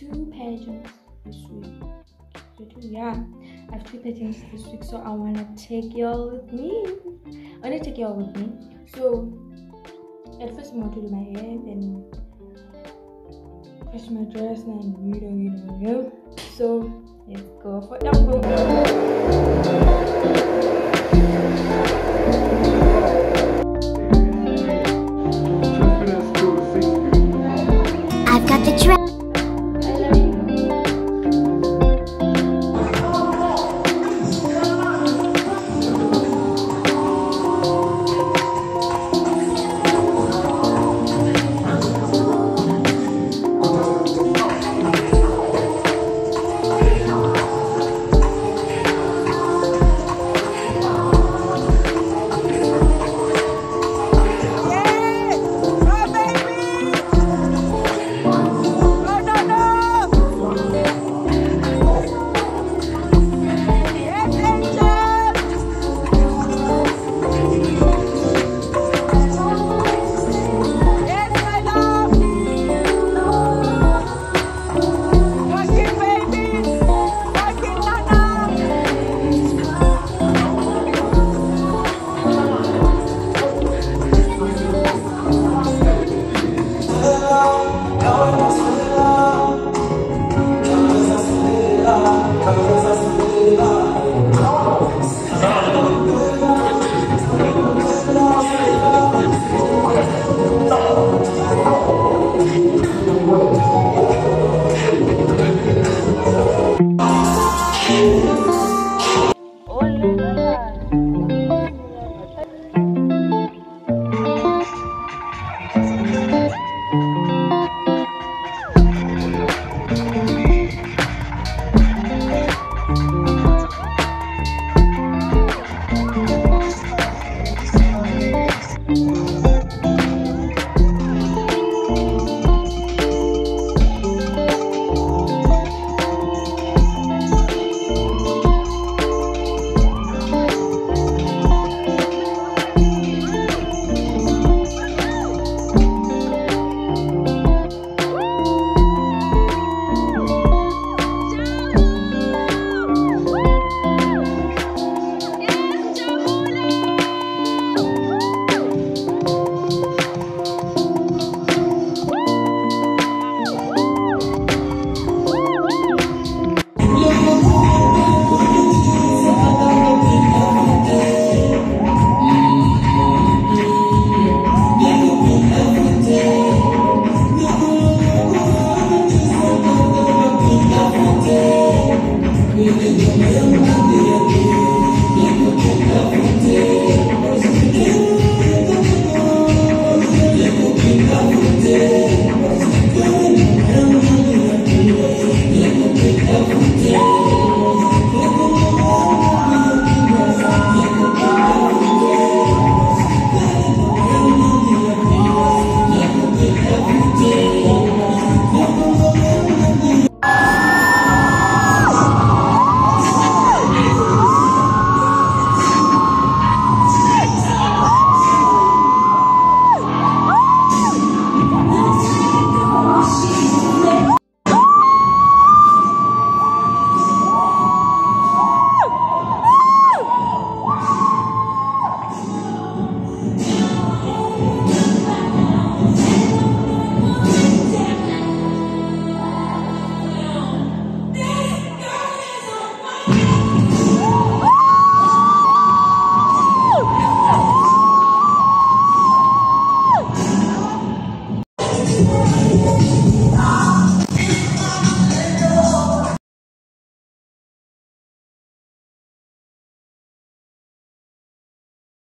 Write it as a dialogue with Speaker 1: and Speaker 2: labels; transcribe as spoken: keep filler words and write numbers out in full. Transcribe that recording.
Speaker 1: two pageants this week. So two, yeah, I have two pageants this week, so I wanna take y'all with me. I wanna take y'all with me. So at first I'm going to do my hair, then wash my dress, and you know, you know, you know. So let's go for the book.
Speaker 2: I've got the dress.